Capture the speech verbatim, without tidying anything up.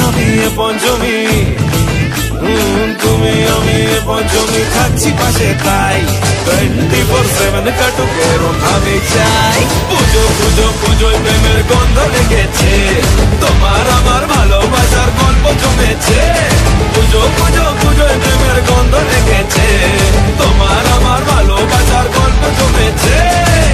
আমি এ পঞ্চমী, তুমি আমি এ পঞ্চমী থাকছি পাশে তাই টোয়েন্টি ফোর সেভেন কাটুক এরম ভাবে চাই। পুজো পুজো পুজোয় প্রেমের গন্ধ লেগেছে, তোমার আমার ভালোবাসার গল্প জমেছে। পুজো পুজো পুজোয় প্রেমের গন্ধ লেগেছে।